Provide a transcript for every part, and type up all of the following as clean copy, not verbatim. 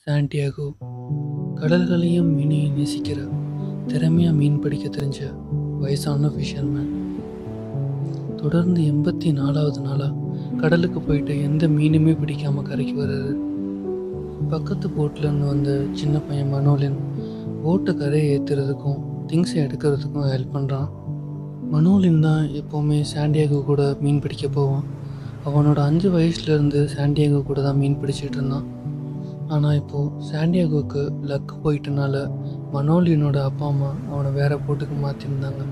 Santiago கடல்களையும் மீனையும் நேசிக்கிற திறமையாக மீன் பிடிக்க தெரிஞ்ச வயசான ஃபிஷர்மேன். தொடர்ந்து 84வது நாளாக கடலுக்கு போயிட்டு எந்த மீனுமே பிடிக்காமல் கரைக்கு வர்றாரு. பக்கத்து போட்லேருந்து வந்த சின்ன பையன் மனோலின் போட்டை கரையை ஏற்றுறதுக்கும் திங்ஸை எடுக்கிறதுக்கும் ஹெல்ப் பண்ணுறான். மனோலின் தான் எப்போவுமே சாண்டியாகோ கூட மீன் பிடிக்க போவான். அவனோட 5 வயசுலேருந்து சாண்டியாகோ கூட தான் மீன் பிடிச்சிட்டு இருந்தான். ஆனால் இப்போது சாண்டியாகோவுக்கு லக்கு போயிட்டனால மனோலியனோட அப்பா அம்மா அவனை வேறு போட்டுக்கு மாற்றிருந்தாங்க.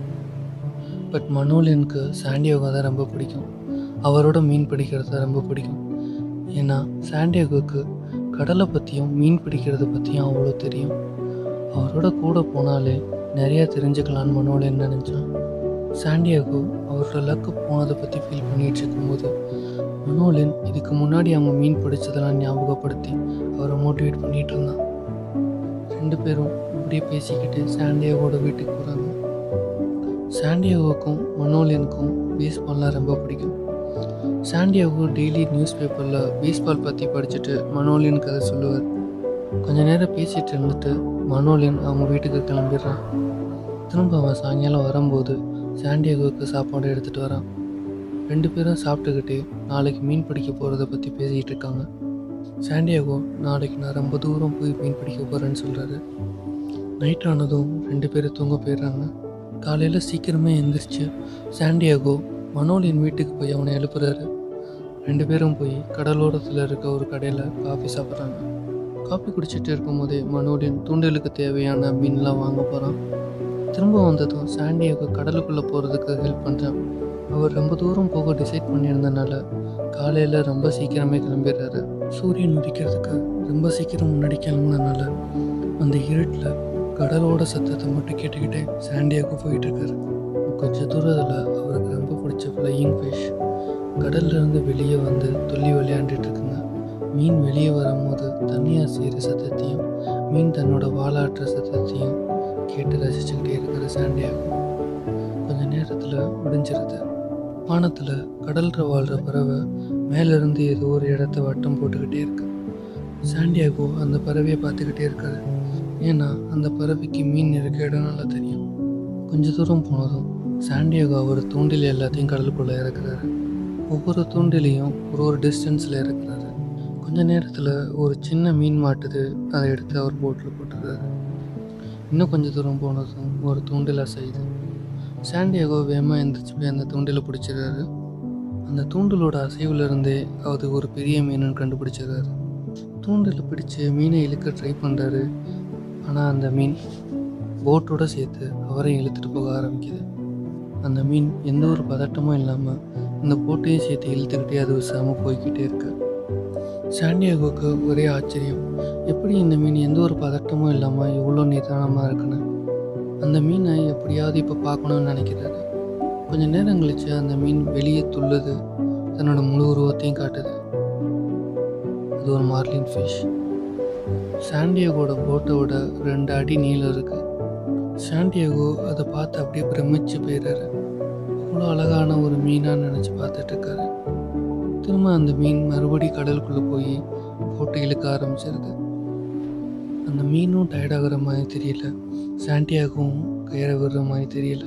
பட் மனோலியனுக்கு சாண்டியாகோ தான் ரொம்ப பிடிக்கும். அவரோட மீன் பிடிக்கிறது ரொம்ப பிடிக்கும். ஏன்னா சாண்டியாகோவுக்கு கடலை பற்றியும் மீன் பிடிக்கிறத பற்றியும் அவ்வளோ தெரியும். அவரோட கூட போனாலே நிறையா தெரிஞ்சுக்கலான்னு மனோலியன் நினச்சான். சாண்டியாகோ அவரோட லக்கு போனதை பற்றி ஃபீல் பண்ணிகிட்டு இருக்கும்போது மனோலின் இதுக்கு முன்னாடி அவங்க மீன் பிடிச்சதெல்லாம் ஞாபகப்படுத்தி அவரை மோட்டிவேட் பண்ணிகிட்டு இருந்தான். 2 பேரும் இப்படியே பேசிக்கிட்டு சாண்டியாகோட வீட்டுக்கு போகிறாங்க. சாண்டியாகோவுக்கும் மனோலியனுக்கும் பேஸ்பால்லாம் ரொம்ப பிடிக்கும். சாண்டியாகோ டெய்லி நியூஸ் பேப்பரில் பேஸ்பால் பற்றி படிச்சுட்டு மனோலியனுக்கு அதை சொல்லுவார். கொஞ்ச நேரம் பேசிகிட்டு இருந்துட்டு மனோலியன் அவங்க வீட்டுக்கு கிளம்பிடுறான். திரும்ப அவன் சாயங்காலம் வரும்போது சாண்டியாகோவுக்கு சாப்பாடு எடுத்துகிட்டு வரான். 2 பேரும் சாப்பிட்டுக்கிட்டே நாளைக்கு மீன் பிடிக்க போகிறத பற்றி பேசிகிட்டு இருக்காங்க. சாண்டியாகோ நாளைக்கு நான் ரொம்ப தூரம் போய் மீன் பிடிக்க போகிறேன்னு சொல்கிறாரு. நைட் ஆனதும் 2 பேரும் தூங்க போயிடுறாங்க. காலையில் சீக்கிரமே எழுந்திரிச்சு சாண்டியாகோ மனோலியன் வீட்டுக்கு போய் அவனை எழுப்புறாரு. 2 பேரும் போய் கடலோரத்தில் இருக்க ஒரு கடையில் காஃபி சாப்பிட்றாங்க. காஃபி குடிச்சிட்டு இருக்கும்போதே மனோலியன் தூண்டலுக்கு தேவையான மீன்லாம் வாங்க போகிறான். திரும்ப வந்ததும் சாண்டியாகோ கடலுக்குள்ளே போகிறதுக்கு ஹெல்ப் பண்ணுறான். அவர் ரொம்ப தூரம் போக டிசைட் பண்ணியிருந்தனால காலையில் ரொம்ப சீக்கிரமே கிளம்பிடுறாரு. சூரியன் உதிக்கிறதுக்கு ரொம்ப சீக்கிரம் முன்னாடி கிளம்புனனால அந்த இருட்டில் கடலோட சத்தத்தை மட்டும் கேட்டுக்கிட்டே சாண்டியாகோ போயிட்டுருக்காரு. கொஞ்சம் தூரத்தில் அவருக்கு ரொம்ப பிடிச்ச ஃப்ளையிங் ஃபிஷ் கடல்லேருந்து வெளியே வந்து துள்ளி விளையாண்டுட்டுருக்குங்க. மீன் வெளியே வரும்போது தண்ணியாக செய்கிற சத்தத்தையும் மீன் தன்னோட வாலாட்டுற சத்தத்தையும் கேட்டு ரசிச்சுக்கிட்டே இருக்கிற சாண்டியாகோ கொஞ்சம் நேரத்தில் முடிஞ்சிருது. வானத்தில் கடலில் வாழ்கிற பறவை மேலேருந்து ஏதோ ஒரு இடத்த வட்டம் போட்டுக்கிட்டே இருக்கு. சாண்டியாகோ அந்த பறவையை பார்த்துக்கிட்டே இருக்காரு. ஏன்னா அந்த பறவைக்கு மீன் இருக்க இடம் நல்லா தெரியும். கொஞ்சம் தூரம் போனதும் சாண்டியாகோ அவர் தூண்டில் எல்லாத்தையும் கடலுக்குள்ளே இறக்குறாரு. ஒவ்வொரு தூண்டிலையும் ஒரு டிஸ்டன்ஸில் இறக்குறாரு. கொஞ்ச நேரத்தில் ஒரு சின்ன மீன் மாட்டுது. அதை எடுத்து அவர் போட்டில் போட்டுறாரு. இன்னும் கொஞ்சம் தூரம் போனதும் ஒரு தூண்டில் அசையுது. சாண்டியாகோ வேகமாக எழுந்திரிச்சு போய் அந்த தூண்டிலை பிடிச்சிடுறாரு. அந்த தூண்டிலோட அசைவுலேருந்தே அது ஒரு பெரிய மீனுன்னு கண்டுபிடிச்சிடுறாரு. தூண்டிலை பிடிச்சி மீனை இழுக்க ட்ரை பண்ணுறாரு. ஆனால் அந்த மீன் போட்டோடு சேர்த்து அவரையும் இழுத்துட்டு போக ஆரம்பிக்குது. அந்த மீன் எந்த ஒரு பதட்டமும் இல்லாமல் இந்த போட்டையும் சேர்த்து இழுத்துக்கிட்டே அது விசாமல் போய்கிட்டே இருக்கு. சாண்டியாகோவுக்கு ஒரே ஆச்சரியம், எப்படி இந்த மீன் எந்த ஒரு பதட்டமும் இல்லாமல் இவ்வளோ நிதானமாக இருக்குன்னு. அந்த மீனை எப்படியாவது இப்போ பார்க்கணுன்னு நினைக்கிறாரு. கொஞ்சம் நேரம் கழிச்சு அந்த மீன் வெளியே துள்ளுது. தன்னோட முழு உருவத்தையும் காட்டுது. அது ஒரு மார்லின் ஃபிஷ். சாண்டியாகோட போட்டோட 2 அடி நீளம் இருக்குது. சாண்டியாகோ அதை பார்த்து அப்படியே பிரமிச்சு போயிடுறாரு. இவ்வளோ அழகான ஒரு மீனாக நினச்சி பார்த்துட்ருக்காரு. திரும்ப அந்த மீன் மறுபடியும் கடலுக்குள்ளே போய் போட்டு இழுக்க ஆரம்பிச்சிருது. அந்த மீனும் டயர்டாகிற மாதிரி தெரியல. சாண்டியாகோவும் கயிறை விடுற மாதிரி தெரியல.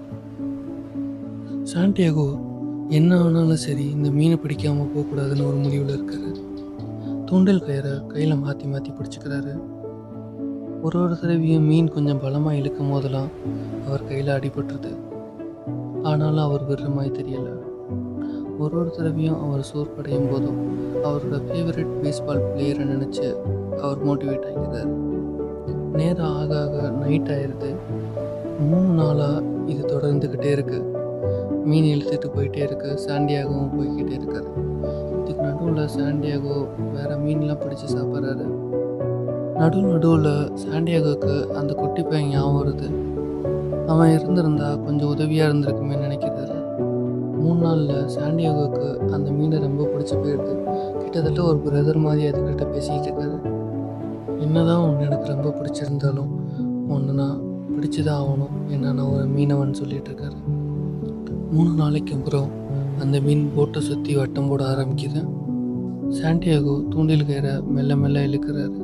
சாண்டியாகோ என்ன ஆனாலும் சரி இந்த மீனை பிடிக்காமல் போகக்கூடாதுன்னு ஒரு முடிவில் இருக்காரு. தூண்டல் கயிறை கையில் மாற்றி மாற்றி பிடிச்சிக்கிறாரு. ஒரு தடவையும் மீன் கொஞ்சம் பலமாக இழுக்கும் போதெல்லாம் அவர் கையில் அடிபட்டுருது. ஆனாலும் அவர் விடுற மாதிரி தெரியல. ஒரு தடவையும் அவர் சோர்வடையும் போதும் அவரோட ஃபேவரட் பேஸ்பால் பிளேயரை நினச்சி அவர் மோட்டிவேட் ஆகிக்கிறார். நேரம் ஆக ஆக நைட் ஆயிடுது. 3 நாளாக இது தொடர்ந்துக்கிட்டே இருக்குது. மீன் இழுத்துட்டு போயிட்டே இருக்கு. சாண்டியாகவும் போய்கிட்டே இருக்காரு. இதுக்கு நடுவில் சாண்டியாகோ வேறு மீன்லாம் பிடிச்சி சாப்பிட்றாரு. நடுவில் சாண்டியாகோவுக்கு அந்த குட்டி பையன் ஞாபகம் வருது. அவன் இருந்திருந்தா கொஞ்சம் உதவியாக இருந்திருக்குமே நினைக்கிறாரு. 3 நாளில் சாண்டியாகோவுக்கு அந்த மீனை ரொம்ப பிடிச்சி போயிடுது. கிட்டத்தட்ட ஒரு பிரதர் மாதிரி அதுக்கிட்ட பேசிக்கிட்டு இருக்காரு. என்னதான் ஒன்று எனக்கு ரொம்ப பிடிச்சிருந்தாலும் ஒன்று நான் பிடிச்சி தான் ஆகணும், ஏன்னா நான் ஒரு மீனவன் சொல்லிட்டு இருக்காரு. 3 நாளைக்கு அப்புறம் அந்த மீன் போட்டை சுற்றி வட்டம் போட ஆரம்பிக்குது. சாண்டியாகோ தூண்டில் கயிறை மெல்ல மெல்ல இழுக்கிறாரு.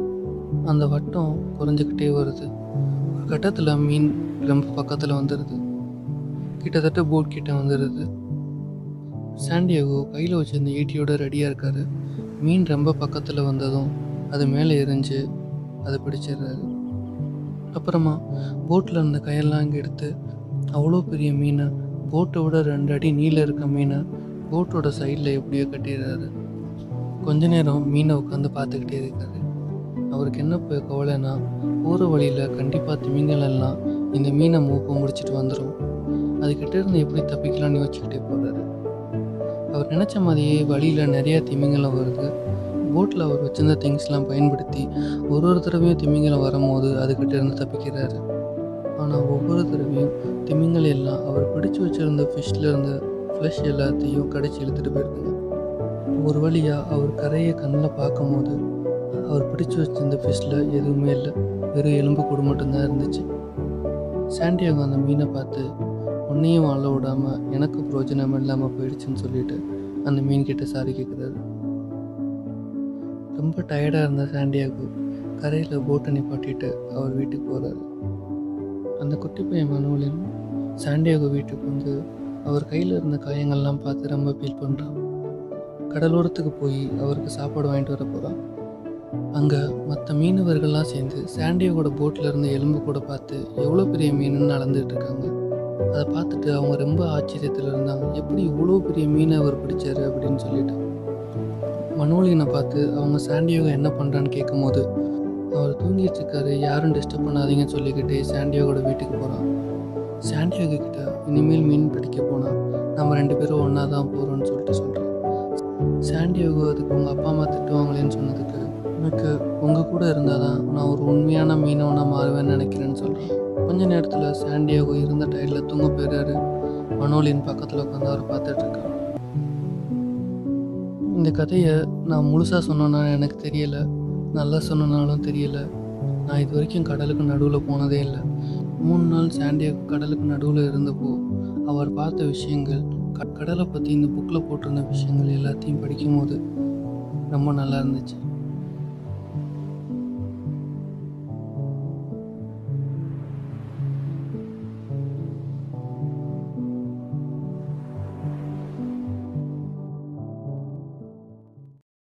அந்த வட்டம் குறைஞ்சிக்கிட்டே வருது. ஒரு கட்டத்தில் மீன் ரொம்ப பக்கத்தில் வந்துடுது. கிட்டத்தட்ட போட் கிட்ட வந்துடுது. சாண்டியாகோ கையில் வச்சிருந்த ஈட்டியோட ரெடியாக இருக்காரு. மீன் ரொம்ப பக்கத்தில் வந்ததும் அது மேலே எரிஞ்சு அதை பிடிச்சிடுறாரு. அப்புறமா போட்டில் இருந்த கயெல்லாம் இங்கே எடுத்து அவ்வளோ பெரிய மீனை, போட்டை விட 2 அடி நீளம் இருக்க மீனை போட்டோட சைடில் எப்படியோ கட்டிடுறாரு. கொஞ்ச நேரம் மீனை உட்காந்து பார்த்துக்கிட்டே இருக்காரு. அவருக்கு என்ன போய் கவலைன்னா, போகிற வழியில் கண்டிப்பாக திமிங்கலெல்லாம் இந்த மீனை மூப்பை முடிச்சுட்டு வந்துடும். அதுக்கிட்ட இருந்து எப்படி தப்பிக்கலாம்னு யோசிச்சுக்கிட்டே போகிறாரு. அவர் நினச்ச மாதிரியே வழியில் நிறையா திமிங்கலம் வருது. போட்டில் அவர் வச்சிருந்த திங்ஸ்லாம் பயன்படுத்தி ஒரு தடவையும் திமிங்கலம் வரும்போது அதுக்கிட்ட இருந்து தப்பிக்கிறாரு. ஆனால் ஒவ்வொரு தடவையும் திமிங்கலம் எல்லாம் அவர் பிடிச்சி வச்சுருந்த ஃபிஷ்ஷில் இருந்த ஃப்ளஷ் எல்லாத்தையும் கடிச்சு இழுத்துட்டு போயிருக்குங்க. ஒரு வழியாக அவர் கரையை கண்ணில் பார்க்கும்போது அவர் பிடிச்சி வச்சிருந்த ஃபிஷ்ஷில் எதுவுமே இல்லை, வெறும் எலும்பு கூடு மட்டும்தான் இருந்துச்சு. சாண்டியாகோ அந்த மீனை பார்த்து, உன்னையும் வாழ விடாமல் எனக்கு பிரயோஜனம் இல்லாமல் போயிடுச்சுன்னு சொல்லிட்டு அந்த மீன்கிட்ட சாரி கேட்குறாரு. ரொம்ப டயர்டாக இருந்த சாண்டியாகோ கரையில் போட்டை நிப்பாட்டிட்டு அவர் வீட்டுக்கு போகிறாரு. அந்த குட்டி பையன் மனோலின் சாண்டியாகோ வீட்டுக்கு வந்து அவர் கையில் இருந்த காயங்கள்லாம் பார்த்து ரொம்ப ஃபீல் பண்ணுறான். கடலோரத்துக்கு போய் அவருக்கு சாப்பாடு வாங்கிட்டு வர போகிறான். அங்கே மற்ற மீனவர்கள்லாம் சேர்ந்து சாண்டியாகோட போட்டில் இருந்த எலும்பு கூட பார்த்து எவ்வளோ பெரிய மீனுன்னு அளந்துட்டு இருக்காங்க. அதை பார்த்துட்டு அவங்க ரொம்ப ஆச்சரியத்தில் இருந்தாங்க. எப்படி இவ்வளோ பெரிய மீனை அவர் பிடிச்சாரு அப்படின்னு சொல்லிட்டு. மனோலியனை பார்த்து அவங்க சாண்டியாகோ என்ன பண்ணுறான்னு கேட்கும்போது, அவர் தூங்கிட்டு இருக்காரு, யாரும் டிஸ்டர்ப் பண்ணாதீங்கன்னு சொல்லிக்கிட்டே சாண்டியாகோட வீட்டுக்கு போகிறான். சாண்டியாகோ கிட்ட இனிமேல் மீன் பிடிக்க போனால் நம்ம 2 பேரும் ஒன்றா தான் போகிறோன்னு சொல்லிட்டு சொல்கிறான். சாண்டியாகோ அதுக்கு உங்கள் அப்பா அம்மா திட்டுவாங்களேன்னு சொன்னதுக்கு, எனக்கு உங்கள் கூட இருந்தால் தான் நான் ஒரு உண்மையான மீனவனாக மாறுவேன்னு நினைக்கிறேன்னு சொல்கிறேன். கொஞ்ச நேரத்தில் சாண்டியாகோ இருந்த டயரில் தூங்க போயிடுறாரு. மனோலியன் பக்கத்தில் உட்காந்து அவரை பார்த்துட்ருக்கான். இந்த கதையை நான் முழுசாக சொன்னேன்னா எனக்கு தெரியலை, நல்லா சொன்னாலும் தெரியலை. நான் இது வரைக்கும் கடலுக்கு நடுவில் போனதே இல்லை. 3 நாள் சாண்டியாகோ கடலுக்கு நடுவில் இருந்தப்போ அவர் பார்த்த விஷயங்கள், கடலை பற்றி இந்த புக்கில் போட்டிருந்த விஷயங்கள் எல்லாத்தையும் படிக்கும்போது ரொம்ப நல்லா இருந்துச்சு.